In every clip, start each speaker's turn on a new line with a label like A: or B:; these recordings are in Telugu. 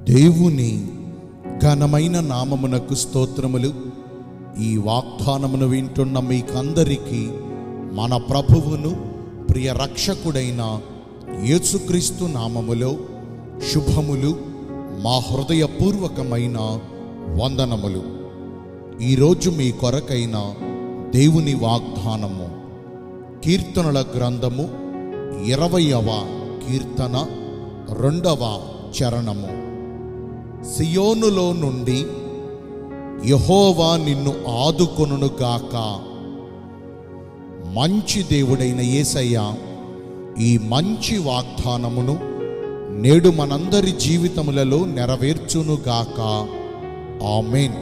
A: దేవుని ఘనమైన నామమునకు స్తోత్రములు. ఈ వాగ్దానమును వింటున్న మీకందరికీ మన ప్రభువును ప్రియ రక్షకుడైన యేసుక్రీస్తు నామములో శుభములు, మా హృదయపూర్వకమైన వందనములు. ఈరోజు మీ కొరకైన దేవుని వాగ్దానము కీర్తనల గ్రంథము 20వ కీర్తన 2వ చరణము. సియోనులో నుండి యెహోవా నిన్ను ఆదుకొనుగాక. మంచి దేవుడైన యేసయ్య ఈ మంచి వాగ్దానమును నేడు మనందరి జీవితములలో నెరవేర్చునుగాక. ఆమేన్.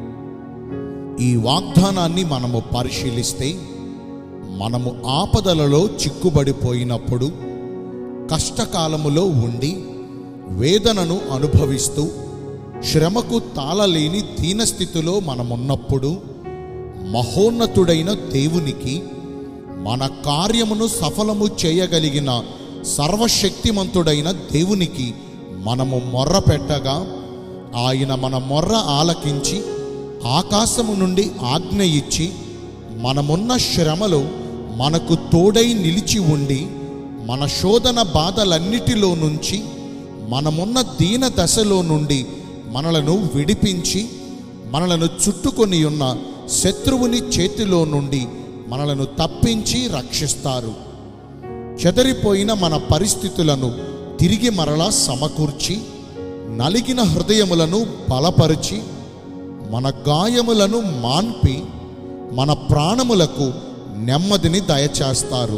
A: ఈ వాగ్దానాన్ని మనము పరిశీలిస్తే, మనము ఆపదలలో చిక్కుబడిపోయినప్పుడు, కష్టకాలములో ఉండి వేదనను అనుభవిస్తూ శ్రమకు తాళలేని దీనస్థితిలో మనమున్నప్పుడు, మహోన్నతుడైన దేవునికి, మన కార్యమును సఫలము చేయగలిగిన సర్వశక్తిమంతుడైన దేవునికి మనము మొర్ర పెట్టగా, ఆయన మన మొర్ర ఆలకించి ఆకాశము నుండి ఆజ్ఞ ఇచ్చి మనమున్న శ్రమలో మనకు తోడై నిలిచి ఉండి, మన శోధన బాధలన్నిటిలో నుంచి, మనమున్న దీన దశలో నుండి మనలను విడిపించి, మనలను చుట్టుకొని ఉన్న శత్రువుని చేతిలో నుండి మనలను తప్పించి రక్షిస్తారు. చెదరిపోయిన మన పరిస్థితులను తిరిగి మరలా సమకూర్చి, నలిగిన హృదయములను బలపరిచి, మన గాయములను మాన్పి, మన ప్రాణములకు నెమ్మదిని దయచేస్తారు.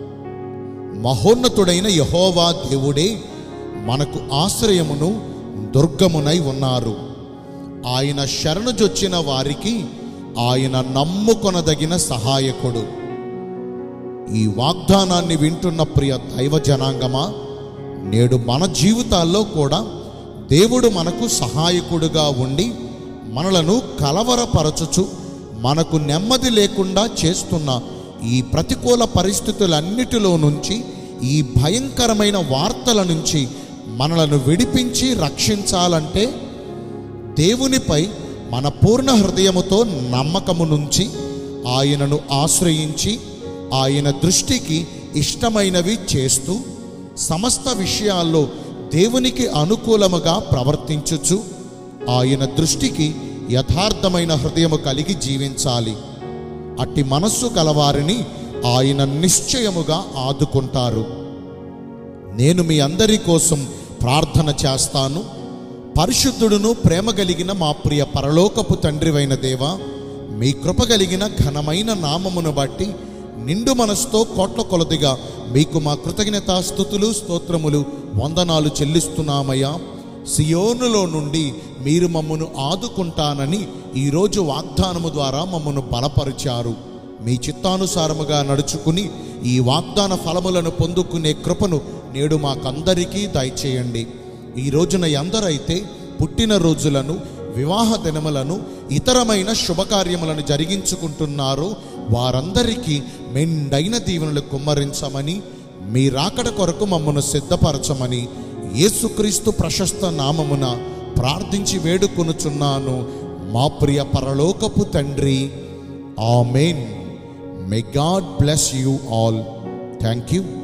A: మహోన్నతుడైన యెహోవా దేవుడే మనకు ఆశ్రయమును దుర్గమునై ఉన్నారు. ఆయన శరణుజొచ్చిన వారికి ఆయన నమ్ముకొనదగిన సహాయకుడు. ఈ వాగ్దానాన్ని వింటున్న ప్రియ దైవ జనాంగమా, నేడు మన జీవితాల్లో కూడా దేవుడు మనకు సహాయకుడుగా ఉండి మనలను కలవరపరచుచు, మనకు నెమ్మది లేకుండా చేస్తున్న ఈ ప్రతికూల పరిస్థితులన్నిటిలో నుంచి, ఈ భయంకరమైన వార్తల నుంచి మనలను విడిపించి రక్షించాలంటే, దేవునిపై మన పూర్ణ హృదయముతో నమ్మకము నుంచి ఆయనను ఆశ్రయించి, ఆయన దృష్టికి ఇష్టమైనవి చేస్తూ, సమస్త విషయాల్లో దేవునికి అనుకూలముగా ప్రవర్తించుచు, ఆయన దృష్టికి యథార్థమైన హృదయము కలిగి జీవించాలి. అట్టి మనస్సు కలవారిని ఆయన నిశ్చయముగా ఆదుకుంటారు. నేను మీ అందరి కోసం ప్రార్థన చేస్తాను. పరిశుద్ధుడును ప్రేమ కలిగిన మా ప్రియ పరలోకపు తండ్రివైన దేవా, మీ కృప కలిగిన ఘనమైన నామమును బట్టి నిండు మనసుతో కోట్ల కొలదిగా మీకు మా కృతజ్ఞతాస్తుతులు, స్తోత్రములు, వందనాలు చెల్లిస్తున్నామయ్యా. సియోనులో నుండి మీరు మమ్మను ఆదుకుంటానని ఈరోజు వాగ్దానము ద్వారా మమ్మను బలపరిచారు. మీ చిత్తానుసారముగా నడుచుకుని ఈ వాగ్దాన ఫలములను పొందుకునే కృపను నేడు మాకందరికీ దయచేయండి. ఈ రోజున ఎందరైతే పుట్టినరోజులను, వివాహ దినములను, ఇతరమైన శుభకార్యములను జరిగించుకుంటున్నారో వారందరికీ మెండైన దీవెనలు కుమ్మరించమని, మీ రాకడ కొరకు మమ్మను సిద్ధపరచమని యేసుక్రీస్తు ప్రశస్త నామమున ప్రార్థించి వేడుకొనుచున్నాను మా ప్రియ పరలోకపు తండ్రి. ఆమేన్. May God bless you all. Thank you.